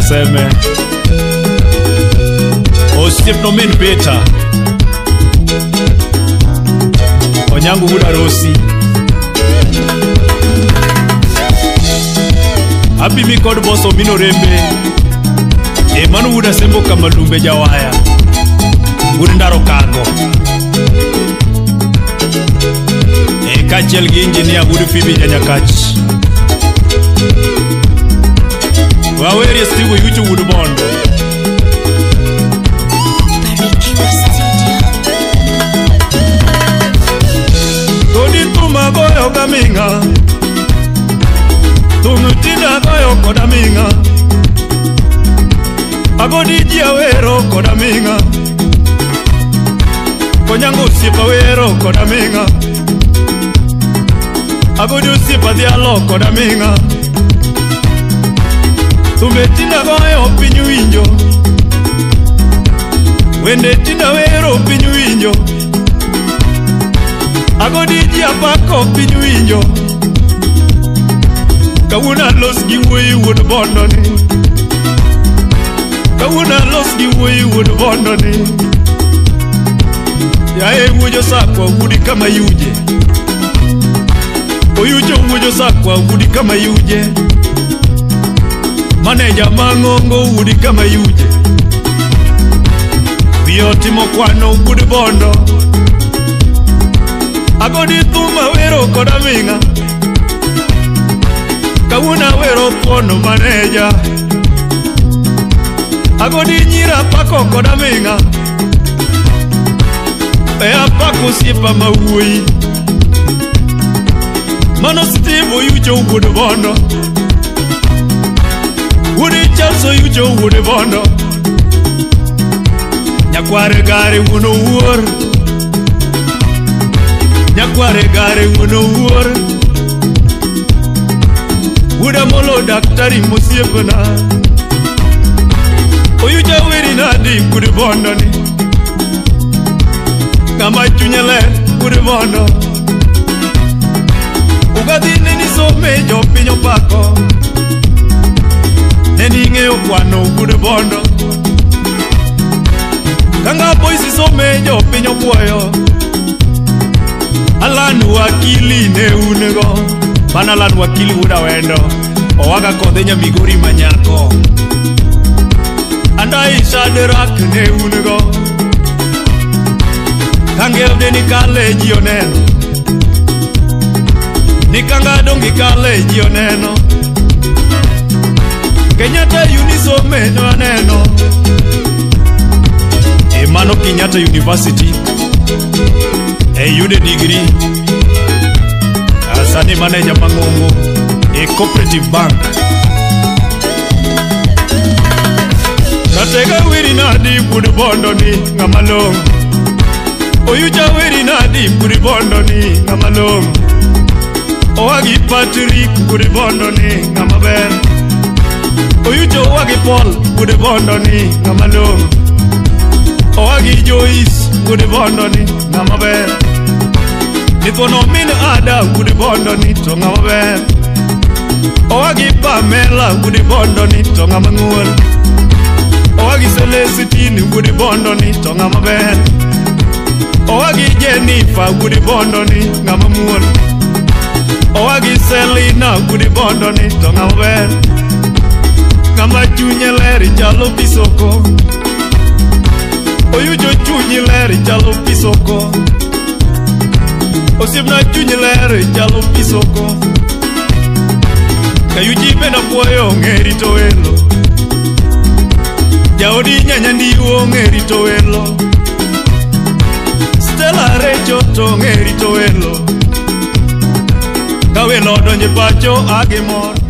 seme osiep no min Peter Onyango Buda Rosi Happy mi kod boso mino rembe Manu Buda Sembo Kamalumbe Jawaya Burindaro Kago Kachel gi engineer Budu Fibi Janyakach Waweri Steve Yuchu Budu Bondo Todi Tuma Goyo Gaminga Tumutina Goyo Kodaminga Agodi Jiawero Kodaminga Onyango Sipa Wero Kodaminga Agodi Sipa Dialo Kodaminga Tumetina Goyo Pinyu Injo Wende Tina Wero Pinyu Injo Agodi Jiapako Pinyu Injo Kawuna los giwe wood bondoni Kawuna los giwe wood bondoni Yae wujo sakwa wudi kama yuje Oyujo wujo sakwa wudi kama yuje Maneja mangongo wudi kama yuje Biotimo kwano wudi bondo Agodi Tuma Wero Kodaminga Kawuna Wero Pono maneja Agodi Nyira Pako Kodaminga Ea Pako Sipa Mawui Mano Steve Yujo Wood Bondo Woody Chalso Yujo Wood Bondo Nyakware Gare Wuno Wur Nyakware Gare Wuno Wur Wuda Molo Daktari Musiepana Oyuja Weri Nadi Wood Bondo ni Kama Chunyele Wood Bondo Ugadi neni so mejo pinyo pako Neni ngeo kwano Wood Bondo Kanga boisi so mejo pinyo puoyo Alanu wakili ne unego Mana alanu wakili Wuda Wendo Owaga kodenya Migori Manyako Andai Shaderak ne unego Kangel de nikale jioneno Nikanga dongi kale jioneno Kenyatta Uniso menyo aneno Emano Kenyatta University Yude degree Asani manager Mangongo Cooperative Bank Katega Wiri Nadi Wood Bondo ni Ngamalong Oyuja Wiri Nadi Wood Bondo ni Ngamalong Oagi Patrick Wood Bondo ni Ngamaber Oyuja Oagi Paul Wood Bondo ni Ngamalong Oagi Joyce Wood Bondo ni Ngamaber Nipono min Ada Wood Bondo ni to Ngamaber Oagi Pamela Wood Bondo ni to Ngamanguol Oagi Celestine Wood Bondo ni to Ngamaber Oagi Jennifer Wood Bondo ni Ngamamuol Oagi Selina Wood Bondo ni to Ngamaber Ngama Chunyele Jalo Pisoko Oyujo Chunyele Jalo Pisoko Osibna Chunyele Jalo Pisoko Kayuji Bena Puoyo Ngeri Toelo Jaodi Nyanyandi Uo Ngeri Toelo Stella Recho To Ngeri Toelo Kawelo Donje Pacho Agemor